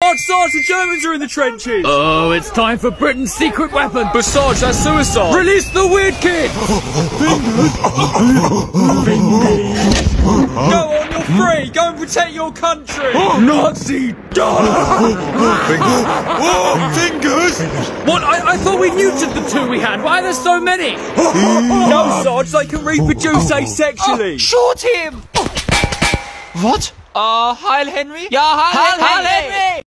Sarge, the Germans are in the trenches! Oh, it's time for Britain's secret weapon! But Sarge, that's suicide! Release the weird kid! Go on, you're free! Go and protect your country! Nazi dog! Fingers! What? I thought we neutered the two we had. Why are there so many? No, Sarge, they can reproduce asexually! Shoot him! What? Heil Henry? Ja, Heil Henry!